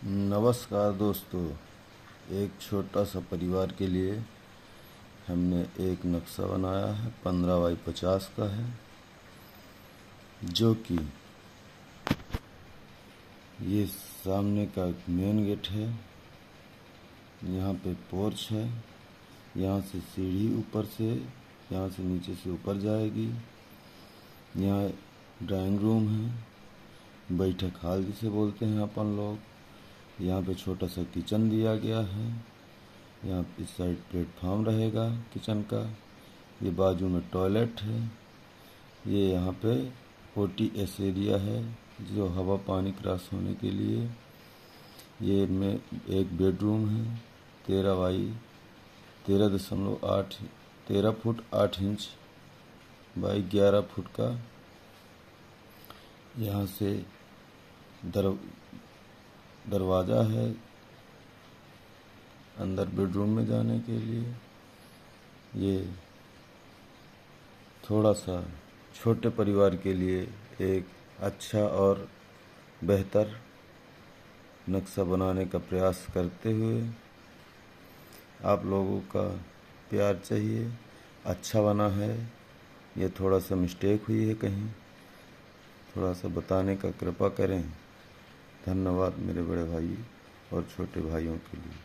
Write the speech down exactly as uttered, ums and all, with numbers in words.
नमस्कार दोस्तों, एक छोटा सा परिवार के लिए हमने एक नक्शा बनाया है। पंद्रह बाई पचास का है, जो कि ये सामने का मेन गेट है। यहाँ पे पोर्च है, यहाँ से सीढ़ी ऊपर से, यहाँ से नीचे से ऊपर जाएगी। यहाँ ड्राइंग रूम है, बैठक हॉल जिसे बोलते हैं अपन लोग। यहाँ पे छोटा सा किचन दिया गया है। यहाँ इस साइड प्लेटफॉर्म रहेगा किचन का। ये बाजू में टॉयलेट है। ये यहाँ पे फोर्टी एस एरिया है, जो हवा पानी क्रॉस होने के लिए। ये में एक बेडरूम है, तेरह बाई तेरह दशमलव आठ तेरह फुट आठ इंच बाई ग्यारह फुट का। यहाँ से दर दरवाज़ा है अंदर बेडरूम में जाने के लिए। ये थोड़ा सा छोटे परिवार के लिए एक अच्छा और बेहतर नक्शा बनाने का प्रयास करते हुए आप लोगों का प्यार चाहिए। अच्छा बना है, ये थोड़ा सा मिस्टेक हुई है कहीं, थोड़ा सा बताने का कृपा करें। धन्यवाद मेरे बड़े भाई और छोटे भाइयों के लिए।